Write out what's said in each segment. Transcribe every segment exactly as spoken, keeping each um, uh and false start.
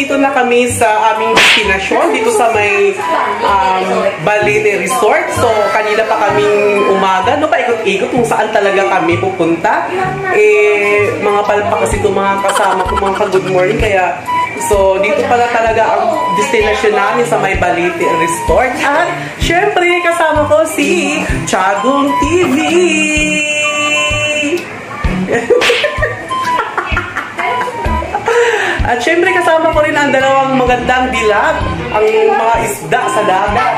nandito na kami sa aming destinasyon dito sa may um, Balete Resort. So, kanina pa kaming umaga, no, paikot-ikot kung saan talaga kami pupunta. Eh, mga palpa kasi itong mga kasama ko, mga ka-good morning. Kaya, so, dito pala talaga ang destinasyon namin sa may Balete Resort. At, syempre, kasama ko si Chagong T V. At syempre kasama ko rin ang dalawang magandang dilag, ang mga isda sa dagat.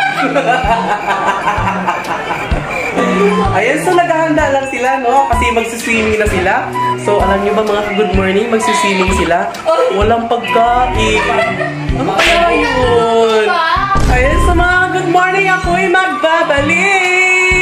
Ayan, so naghahanda lang sila, no? Kasi magsiswimming na sila. So, alam nyo ba mga good morning, magsiswimming sila. Walang pagkain. Ano kaya yun? Ayan, so mga good morning, ako'y magbabalik.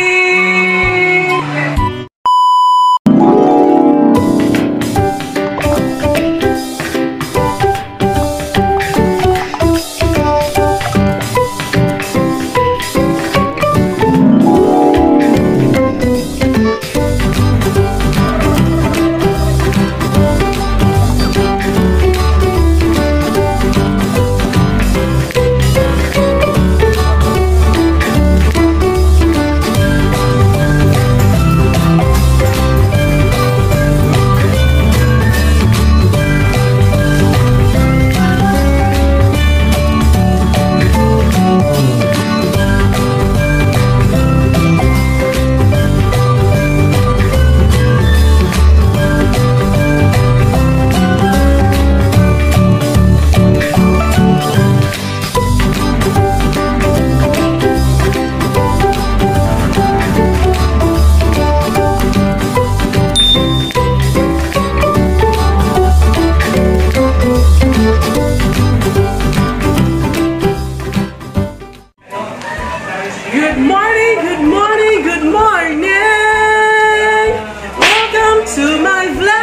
Good morning, good morning, good morning! Welcome to my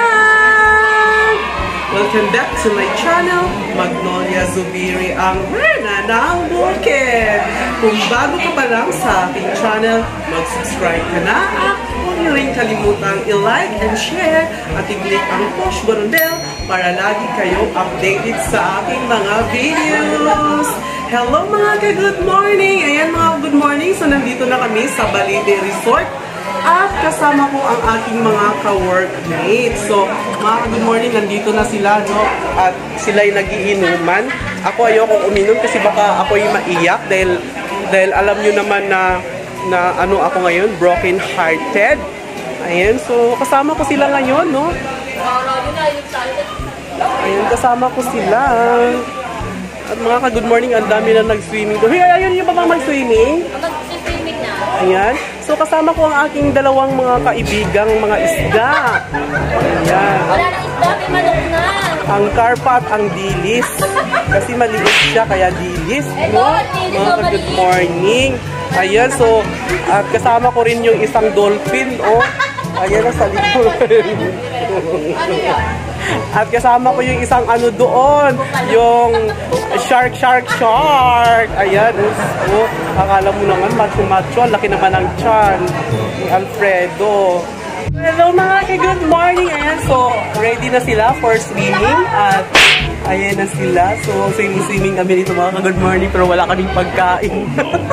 vlog! Welcome back to my channel, Magnolia Zubiri, ang rena ng bukid! Kung bago ka pa lang sa aking channel, mag-subscribe ka na at huwag niyo rin kalimutang i-like and share at i-click ang push button bell para lagi kayo updated sa aking mga videos! Hello mga ka-good morning! Ayan mga good morning! So nandito na kami sa Balete Resort at kasama ko ang aking mga ka-workmates. So mga ka-good morning, nandito na sila, no? At sila'y nagiinuman. Ako ayoko uminom kasi baka ako'y maiyak dahil, dahil alam nyo naman na, na ano ako ngayon, broken hearted. Ayan, so kasama ko sila ngayon, no? Ayan, kasama ko sila. At mga ka-good morning, ang dami na nag-swimming doon. Hey, ayun yung ba mag-swimming? Mag-swimming na. Ayan. So, kasama ko ang aking dalawang mga kaibigang mga isda. Ayan. Wala nang isda, may manok na. Ang karpa at ang dilis. Kasi maliit siya, kaya dilis. No? Mga ka-good morning. Ayan, so, at kasama ko rin yung isang dolphin, oh. Ayan, nasa likod. Ano yan? At kasama ko yung isang ano doon, yung shark, shark, shark. Ayan, oh, akala mo naman macho-macho, laki naman ang tiyan ni Alfredo. Hello mga ka-good morning. Ayan, so ready na sila for swimming at ayan na sila. So swimming-swimming kami dito mga ka-good morning pero wala kaming pagkain.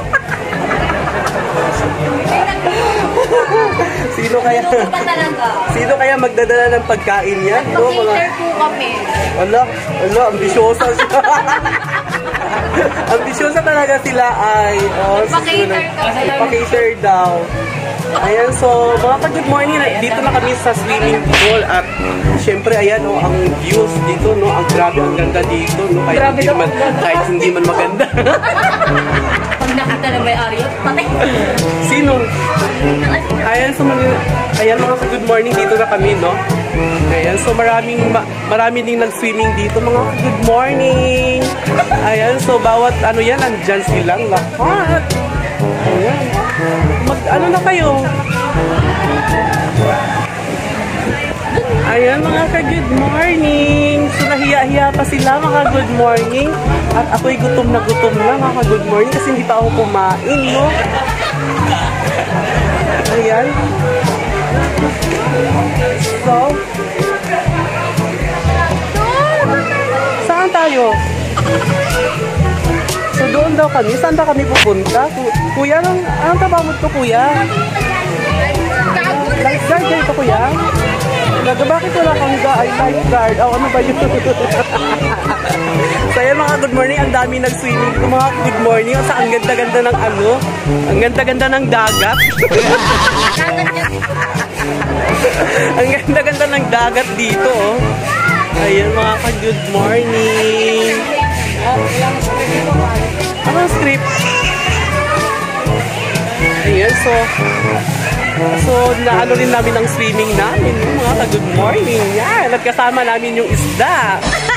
Sino kaya Sino kaya magdadala ng pagkain niya? No, mga po kami. Wala, wala, ambisyosa siya. Ambisyosa talaga sila ay oh, Pa-cater kami. Pa-cater daw. Ayan, so mga ka-good morning, dito na kami sa swimming pool at syempre ayan oh, ang views dito, no, ang grabe, ang ganda dito, no, kahit hindi man, kahit hindi man maganda. Pag nakita na may ari, patay. Sino? Ayan, so ayan mga ka-good morning, dito na kami, no. Ayan, so maraming ma marami ding nag-swimming dito, mga good morning. Ayan, so bawat ano yan, andyan silang lahat. Ayan. Mag ano na kayo? Ayan mga ka-good morning. So nahiya-hiya pa sila mga good morning. At ako'y gutom na gutom na mga ka-good morning kasi hindi pa ako kumain, no? Ayan. So, saan tayo? daw kami. Saan daw kami pupunta? Ku- Kuya, anong, anong trabaho mo ito, kuya? Lifeguard kayo ito, kuya? Naga, bakit wala kang ga ay lifeguard? O, ano ba yun? So, yan mga good morning. Ang dami nag-swimming. Mga good morning. Sa ang ganda-ganda ng ano? Ang ganda-ganda ng dagat. Ang ganda-ganda ng dagat dito, oh. Ayan mga ka-good morning. Anong script? Ayan, so So, naano rin namin ang swimming namin, mga ka-good morning. Yan, at kasama namin yung isda.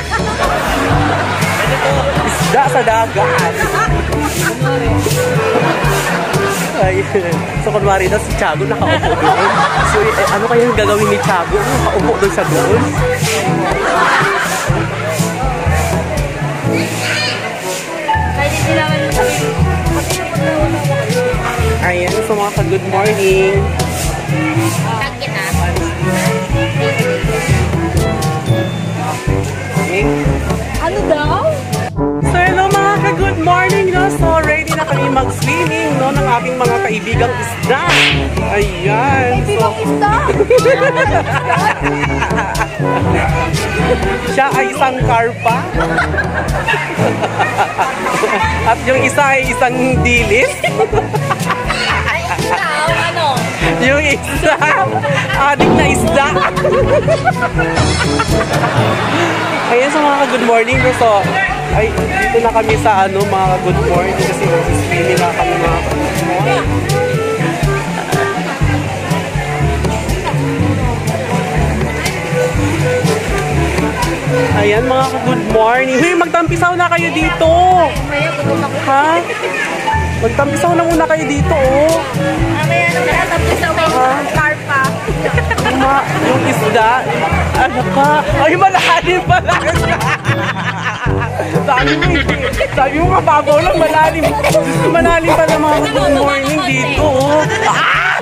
Isda sa dagat. Ayan. So, kunwari na si Tiago nakaupo doon. So, eh, ano kaya yung gagawin ni Tiago? Nakaupo doon sa doon. Ayan, so mga ka-good morning. Tag kita. Okay. Ano daw? So hello mga ka-good morning, no? So ready na kami mag-swimming, no? Ng aking mga kaibigang isda. Ayan. Kaibigang isda? Siya ay isang karpa. At yung isa ay isang dilis. Ikaw, ano? Yung isa, adik na isda. Ayan sa mga ka-good morning, no? So, ay, dito na kami sa ano, mga ka-good morning kasi mag-swimming na kami mga ka-good morning. Ayan mga ka-good morning. Huy, magtampisaw na kayo dito. Ha? Magtampisaw na muna kayo dito, oh. Mamaya na kaya tapos sa mga karpa. Yung, mga, yung isda, ano ka? Ay, malalim pala. Sabi mo, sabi mo mababaw lang, malalim. Malalim pala mga good morning dito, oh. Ah!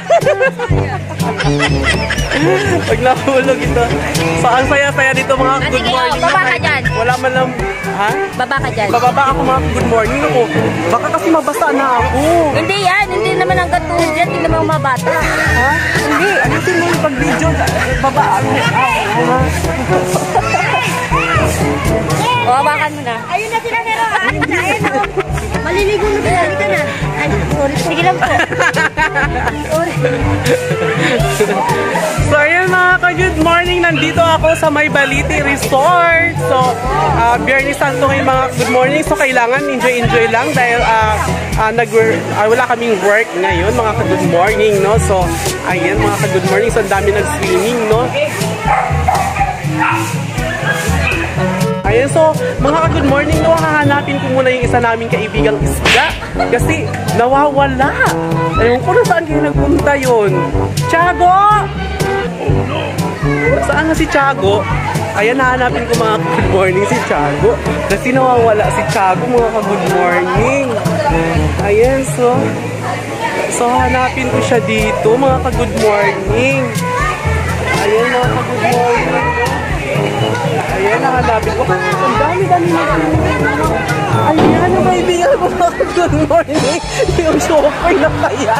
Pag nahulog ito. So, ang saya-saya dito mga good morning. Baba ka dyan. Wala man lang, ha? Baba ka dyan. Bababa ako mga good morning. Ako, baka kasi mabasa na ako. Hindi yan. Hindi naman ang katulad dyan. Hindi naman ang mga bata. Ha? Hindi. Ayusin mo yung pag-video. Babaan mo. Ha? O, hawakan mo na. Ayun na sila, Nero. Ayun na, ayun na. Maliligo na sila. Halika na. Ay, sorry. Sige lang po. Sorry. So, ayun mga ka-good morning. Nandito ako sa May Balite Resort. So, uh, Biyernes Santo ngayon mga good morning. So, kailangan enjoy-enjoy lang dahil uh, uh, nag uh, wala kaming work ngayon mga ka-good morning, no? So, ayan mga ka-good morning. So, ang dami nag-swimming, no? Ayan, so, mga ka-good morning, no, hahanapin ko muna yung isa naming kaibigang isda. Kasi, nawawala. Ayun ko na saan kayo nagpunta yun. Tiago! Saan na si Tiago? Ayan, hahanapin ko mga good morning si Tiago. Kasi nawawala si Tiago, mga ka-good morning. Ayan, so, so, hanapin ko siya dito, mga ka-good morning. Ayan, mga ka-good morning. Ayan, nahanapin ko. Ang dami-dami na ayan, yung kaibigan ko mga good morning. Yung chopper na kaya.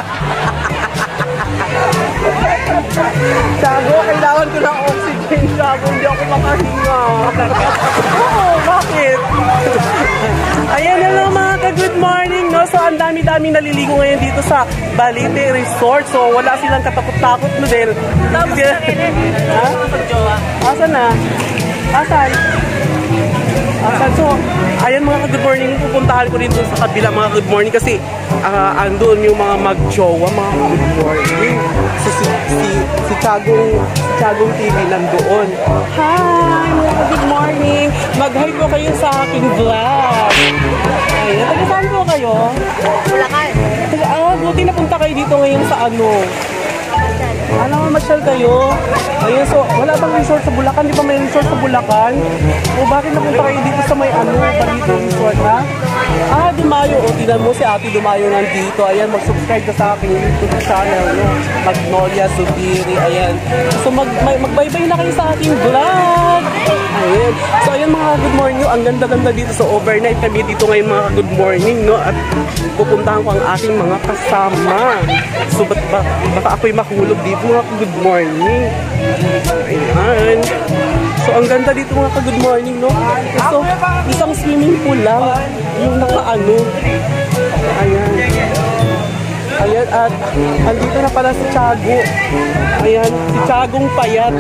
Tiago, kailangan ko ng oxygen. Tiago, hindi ako makahinga. Oo, bakit? Ayan na lang mga ka-good morning, no? So, ang dami-dami naliligo ngayon dito sa Balite Resort. So, wala silang katakot-takot mo din. Tapos sila... Ha? Asan na? Asan? Asan? So, ayan mga ka-good morning. Pupuntahan ko rin dun sa kabila mga good morning kasi uh, andun yung mga mag-jowa, mga good morning. So, si, si, si Tiagong, si Tiagong T V nandoon. Hi! Mga good morning! Mag-hi po kayo sa aking vlog. Ayan, taga saan po kayo? Bulacan. Taga, ah, buti napunta kayo dito ngayon sa ano? Ano, masyal kayo? Ayun, so, wala bang resort sa Bulacan? Di ba may resort sa Bulacan? O bakit napunta kayo dito sa may ano, Balite Resort, ha? Ah, Dumayo. O, tinan mo si Ate Dumayo nandito. Ayan, mag-subscribe ka sa aking YouTube channel, no? Magnolia Zubiri. Ayan. So, mag, mag, mag-bye-bye na kayo sa ating vlog. Ayan. So, ayan ayan mga good morning, no? Ang ganda-ganda dito. So overnight kami dito ngayon mga good morning, no? At pupuntahan ko ang aking mga kasama. So ba't ba, baka ako'y mahulog dito mga good morning. Ayan. So ang ganda dito mga good morning, no? So isang swimming pool lang yung nakaano. Ayan. Ayan, at andito na pala si Tiago. Ayan, si Tiagong payat.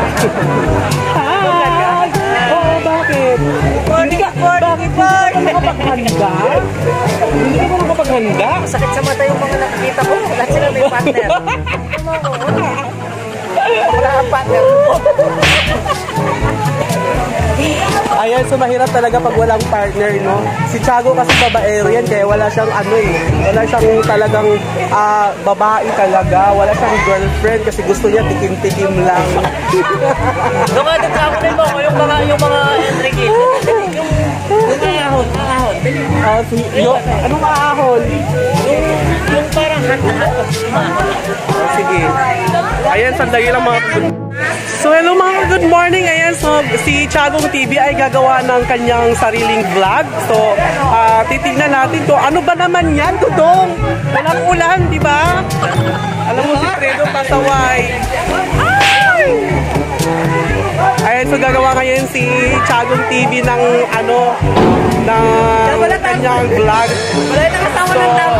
Hi! Oo, bakit? Hindi ka, bakit? Hindi ka ba nakapaghanda? Hindi ka ba nakapaghanda? Sakit sa mata yung mga nakikita ko. Lahat sila may partner. Wala kang partner. Ayan, so mahirap talaga pag walang partner, no? Si Tiago kasi babaero yan, kaya wala siyang ano eh. Wala siyang talagang uh, babae talaga. Wala siyang girlfriend kasi gusto niya tikim-tikim lang. Doon ka, doon ka ako din mo, yung mga, yung mga Enrique. Yung, yung ahon, ahon. Uh, si, yung, anong ahon? Yung, yung parang hat-hat. Oh, sige. Ayan, sandali lang mga good. So hello mga good morning. Ayan, so si Tiagong T V ay gagawa ng kanyang sariling vlog. So uh, titignan natin to. Ano ba naman yan, Dudong? Walang ulan, di ba? Alam mo si Fredo pasaway. Ayan, so gagawa ngayon si Tiagong T V ng ano, ng kanyang vlog. Wala yung nakasawa ng tao.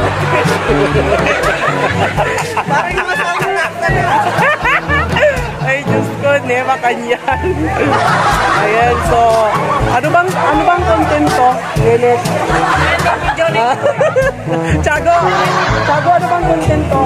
Parang yung masawa ng tao. Ay, Diyos ko, nema kanyan. Ayan, so, ano bang, ano bang content to? Linet. Tiago, Tiago, ano bang content to?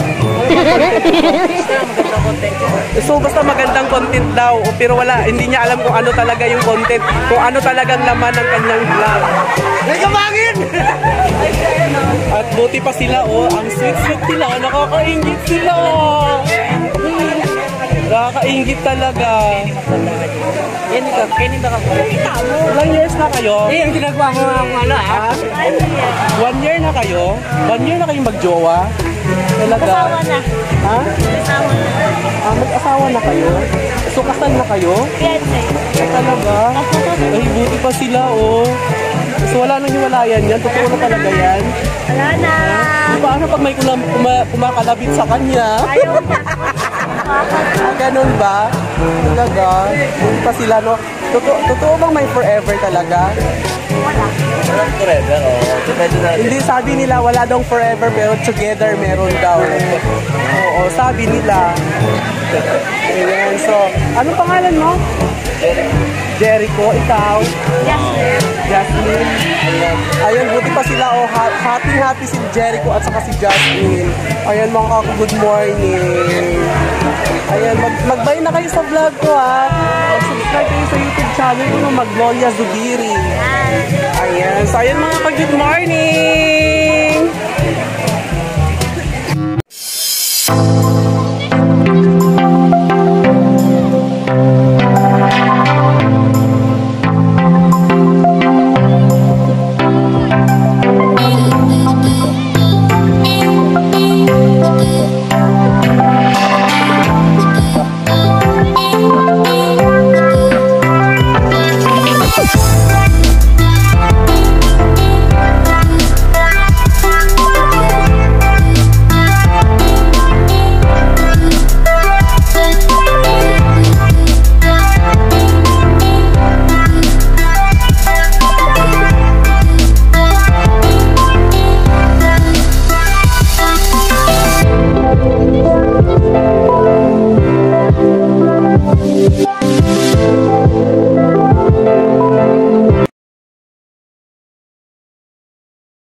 So, basta magandang content daw. Pero wala, hindi niya alam kung ano talaga yung content. Kung ano talagang laman ng kanyang vlog. Nagkamangin! At buti pa sila, oh. Ang sweet-sweet sila. Nakakaingit sila, oh. Nakakaingit talaga. Yan ka, kainin ba ka? Ilang years na kayo? Eh, yung ginagawa mo ang ano ah. One year na kayo? One year na kayong magjowa? Talaga? Asawa na. Ha? Asawa na. Ah, mag-asawa na kayo? So, kasal na kayo? Fiancé. Ah, talaga? Ay, buti pa sila, oh. So, wala nang hiwalayan yan? Totoo na talaga yan? Wala na. Ah, paano pag may kuma kuma kumakalabit sa kanya? Ayaw na. Ah, ganun ba? Talaga? Buti pa sila, no? Totoo, totoo bang may forever talaga? Wala. Walang forever, oh. Depende na. Hindi, sabi nila wala daw forever pero together meron daw. Oo, sabi nila. Ayan, so, anong pangalan mo? Jericho, ikaw? Jasmine. Jasmine. Ayan, Ayan buti pa sila, oh, ha- happy-happy si Jericho at saka si Jasmine. Ayan, mga kako, good morning. Ayan, mag mag-bye na kayo sa vlog ko, ha. Mag-subscribe kayo sa YouTube channel ko, Magnolia Zubiri. Ayan, so ayan mga ka-good morning.